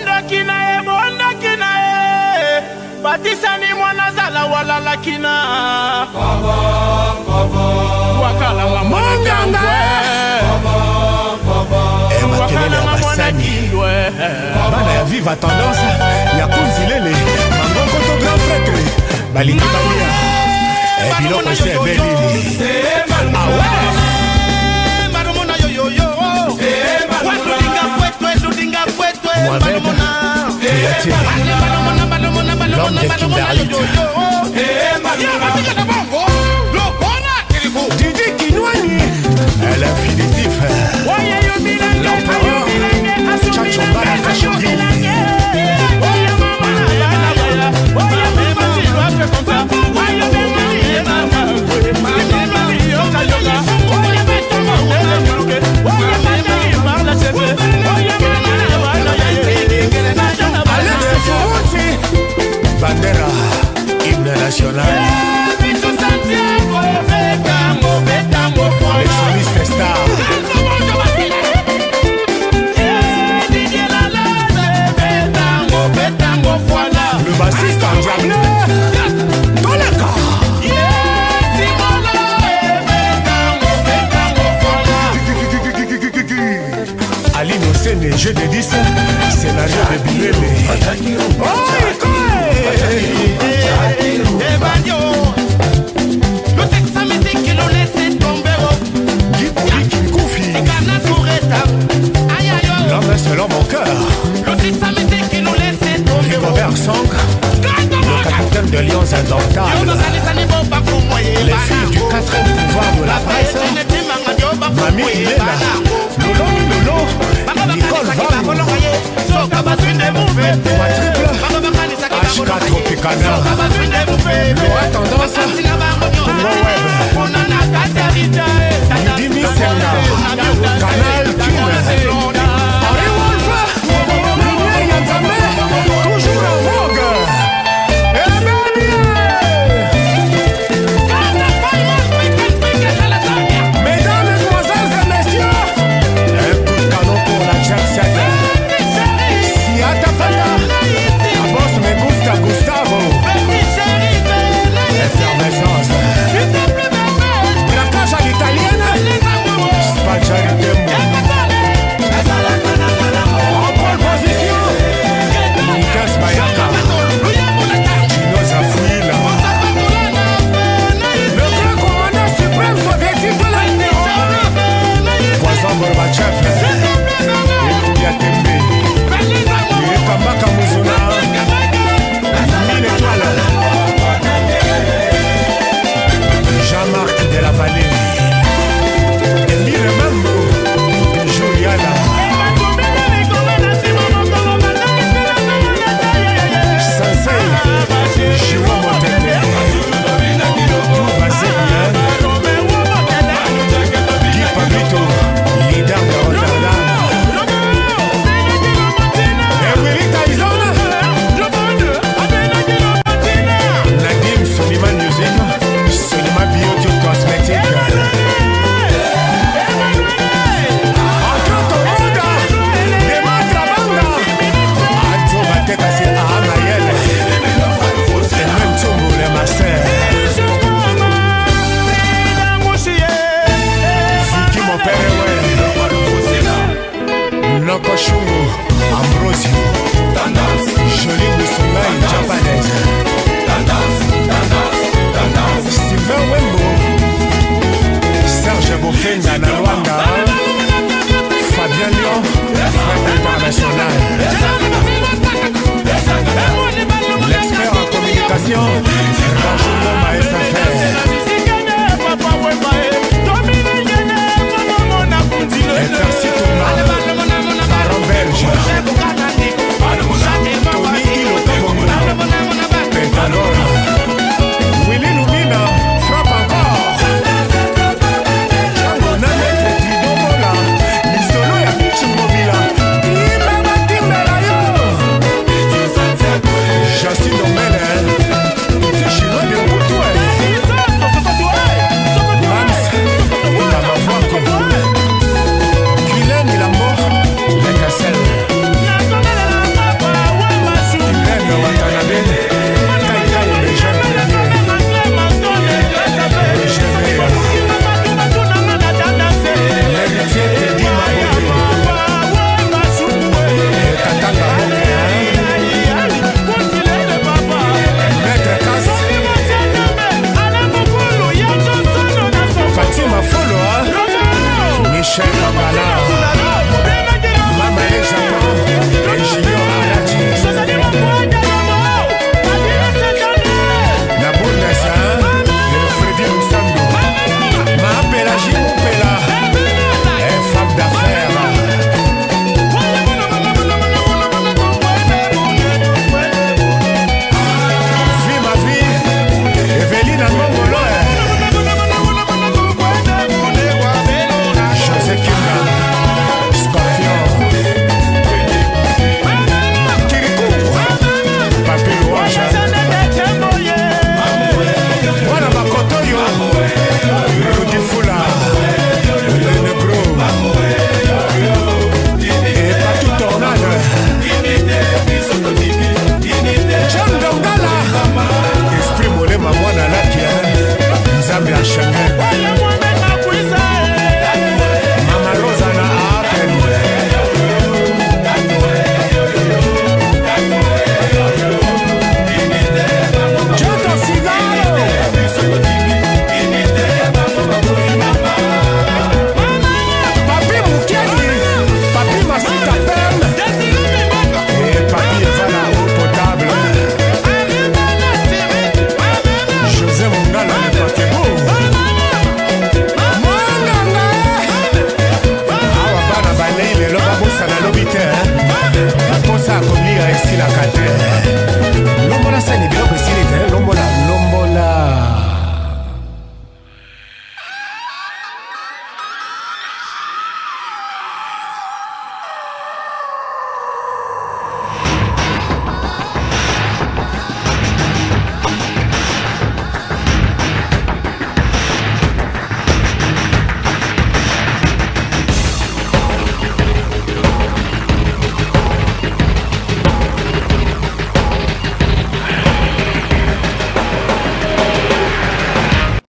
Batisani mwana zala wala lakina wakala wa mwana makelele ya basani bana ya viva tendance ya kunzilele mangongoto grand prêtre balingi balia biloko ese ebelili awe Mohamed Yatir l'homme de Kimberlite Didi Kinwani l'infinitif l'empereur Tchachomba la Khashoggi Bandera, hymne national. Les solistes stars. Le bassiste en diable. Dans le cas. Aline Ossene, jeu de 10. Scénario de Bilele. L'homme selon mon cœur. Rigobert Song, le capitaine de Lions indomptables. Les filles du 4e pouvoir de la presse. Mamie Ilela, Lolo, Nicole Van, ma triple, H4 Tropicana, Laura Tendance, Congo Web, Dimi Senga, Canal King, Henri Wolf, Lumière Yanzame, toujours en vogue. Mesdames, Mesdemoiselles et Messieurs, un coup de canon pour la Jack 7. Siata Fata, la boss me gusta Gustavo. Effervescence. La cage à l'italienne, Spaghetti Tembo. En pole position, Lucas Mayaka, Gino Zafouila. Le grand commandant suprême soviétique de la numéro 1, Poisson Gorbachev, Elouya Tembe, Kambaka Muzuna, 1000 étoiles, Jean-Marc de la Vallée, Emile Mambo, Juliana, Sensei, Chiro Motete, Bazélian, Guy Pablito, leader de Rotterdam, Willy Tyson, Nadim Soliman Music, Soliman Beauty Cosmetic, Antoto Roda, Dema Trabanda, Adzo Batekasi Ahamayel, Emen Tumbu le Master, Fiki mon père, Noko Shungu, Ambrosio, Jolie Moussoulaï japonaise, Sylvain Wembo, Serge Bofenga na Rwanda, Fabien Lyon, Fred International.